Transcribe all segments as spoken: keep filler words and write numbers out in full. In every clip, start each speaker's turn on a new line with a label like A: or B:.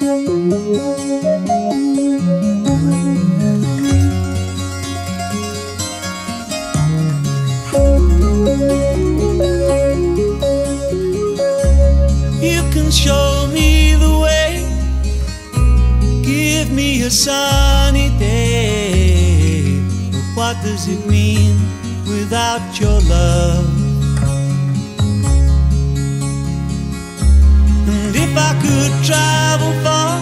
A: You can show me the way, give me a sunny day, but what does it mean without your love? And if I could travel far,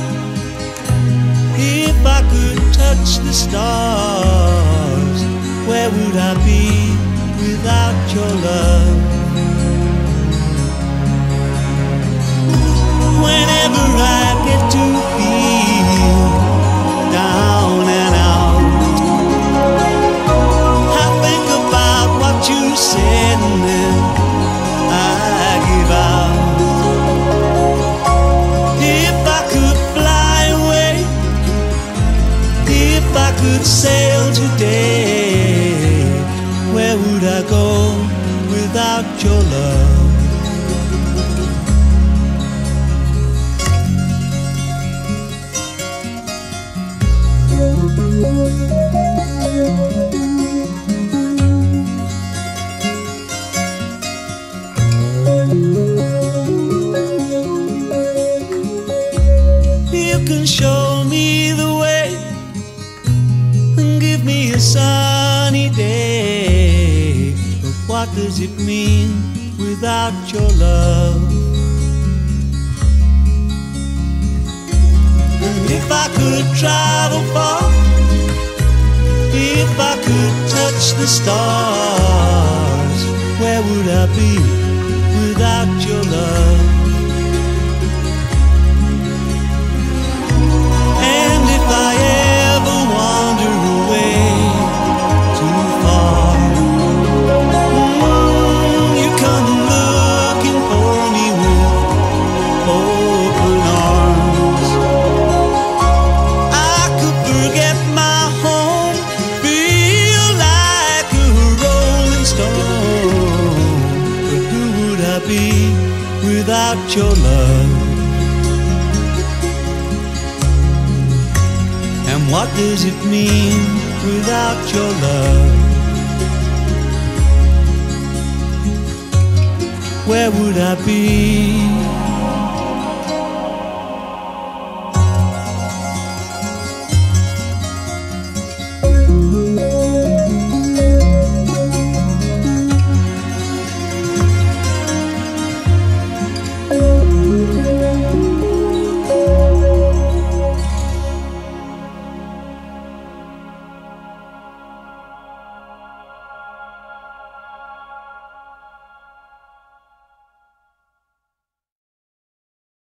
A: if I could touch the stars, where would I be without your love? Whenever I get to feel down and out, I think about what you said and then I give out. If I could fly away, if I could sail today, where would I go without your love? You can show me the way and give me a sunny day, but what does it mean without your love? And if I could travel far, if I could touch the stars, where would I be without your love? And if I ever wander away too far, mm, you come looking for me with open arms. I could forget my home, feel like a rolling stone, but who would I be without your love? And what does it mean without your love? Where would I be?